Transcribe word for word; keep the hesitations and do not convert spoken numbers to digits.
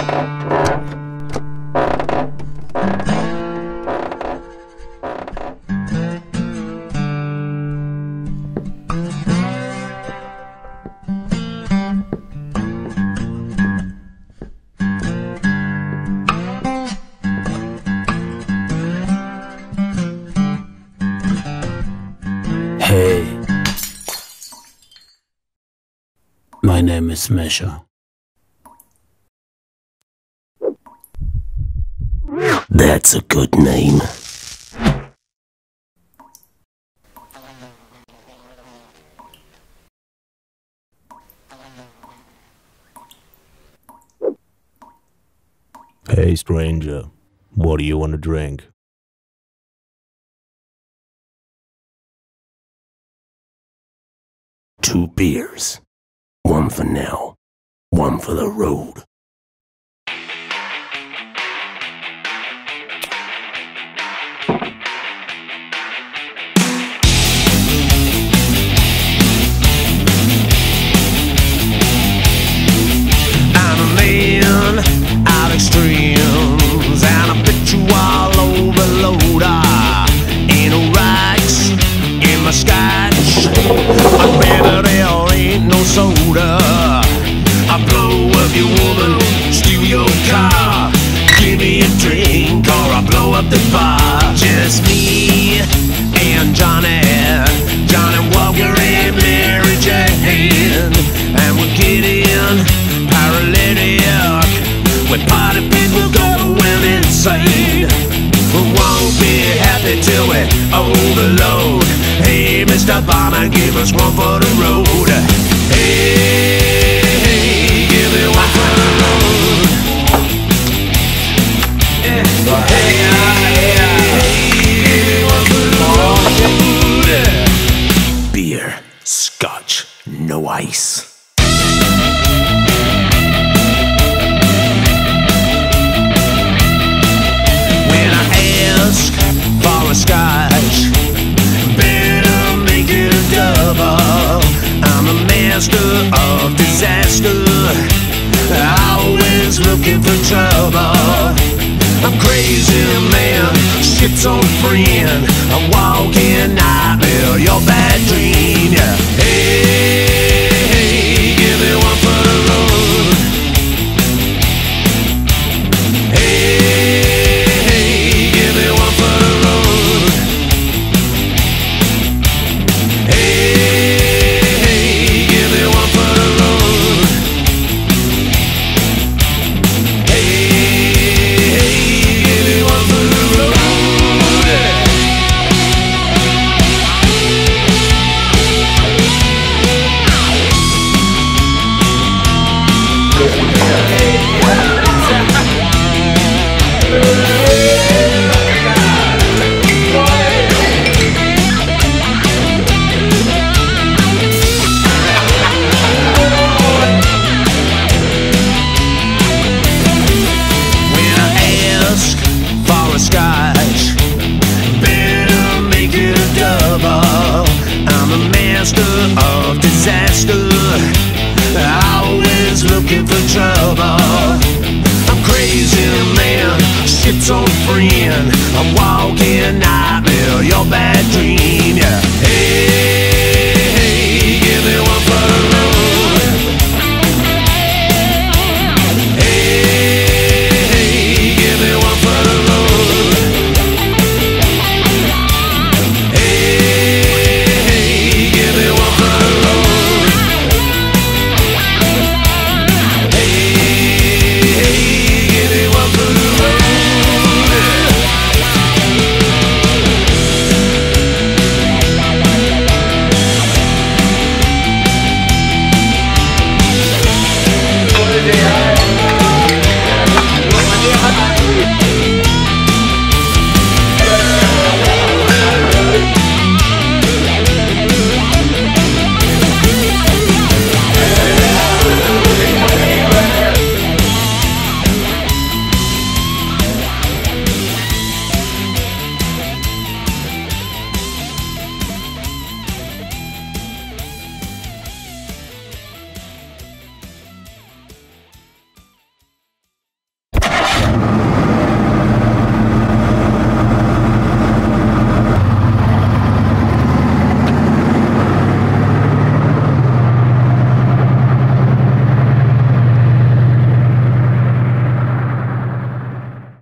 Hey, my name is Mesha. That's a good name. Hey stranger, what do you want to drink? Two beers. One for now, one for the road. I'm a man out extremes, and I bet you all overload. I ain't no rocks in my scotch. I bet there ain't no soda. I blow up your woman, steal your car, give me a drink or I blow up the bar. Just me and Johnny, Johnny Walker and Mary Jane, and we're getting paralytic with party people going insane. We won't be happy till we overload. Hey, Mister Bomber, give us one for the road. Hey, hey, give me one for the road. Hey, hey, give me one for the road. Beer, scotch, no ice. When I ask for a scotch, better make it a double. I'm a master of disaster, always looking for trouble. I'm crazy man, schizophrenic, a walking nightmare, your bad dream. Yeah. Hey, hey, give me one for the road. Hey, hey, give me one for the road. Hey, hey, give me one for the road. Hey, hey, give me one for the road. When I ask for a scotch, better make it a double. I'm a master of disaster, always looking for trouble. I'm crazy man, schizophrenic, a walking nightmare, your bad dream.